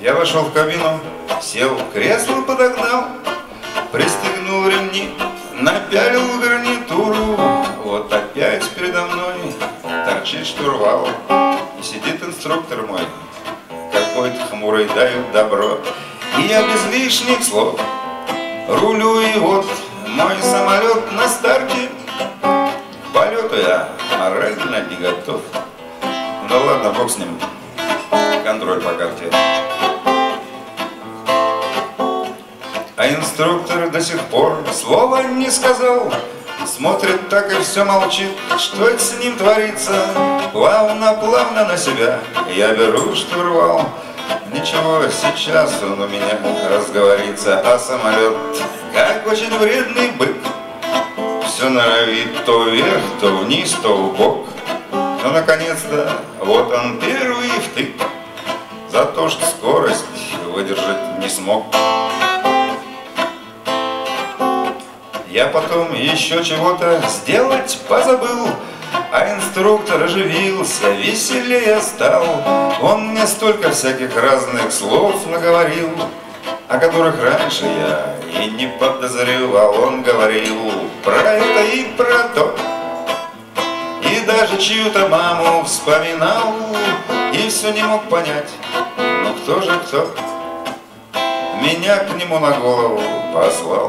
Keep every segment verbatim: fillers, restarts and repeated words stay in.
Я вошел в кабину, сел, кресло подогнал, пристегнул ремни, напялил гарнитуру. Вот опять передо мной торчит штурвал, и сидит инструктор мой, какой-то хмурый, дает добро. И я без лишних слов рулю, и вот мой самолет на старте. К полету я морально не готов. Ну ладно, бог с ним, контроль по карте. А инструктор до сих пор слова не сказал. Смотрит так и все молчит, что это с ним творится. Плавно-плавно на себя я беру штурвал. Ничего, сейчас он у меня разговорится. А самолет, как очень вредный бык, все норовит то вверх, то вниз, то вбок. Но наконец-то вот он первый втык, за то, что скорость выдержать не смог. Я потом еще чего-то сделать позабыл, а инструктор оживился, веселее стал. Он мне столько всяких разных слов наговорил, о которых раньше я и не подозревал. Он говорил про это и про то, и даже чью-то маму вспоминал, и все не мог понять, ну кто же кто меня к нему на голову послал.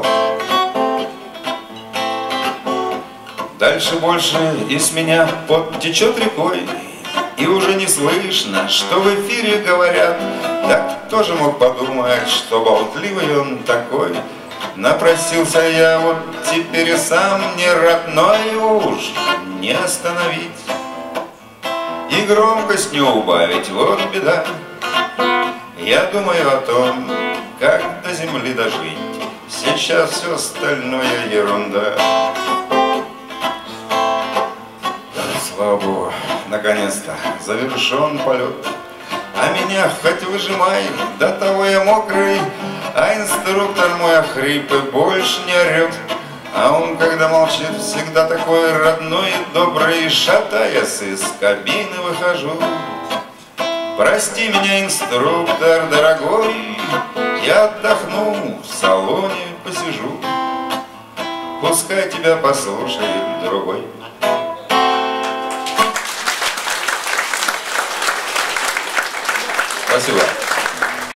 Дальше больше из меня пот течет рекой, и уже не слышно, что в эфире говорят. Так кто же мог подумать, что болтливый он такой? Напросился я вот теперь и сам не рад, но его уж не остановить и громкость не убавить, вот беда. Я думаю о том, как до земли дожить, сейчас все остальное ерунда. Слава Богу, наконец-то завершен полет. А меня хоть выжимай, до того я мокрый, а инструктор мой охрип и больше не орет. А он, когда молчит, всегда такой родной и добрый. Шатаясь из кабины выхожу. Прости меня, инструктор дорогой, я отдохну, в салоне посижу. Пускай тебя послушает другой. Спасибо.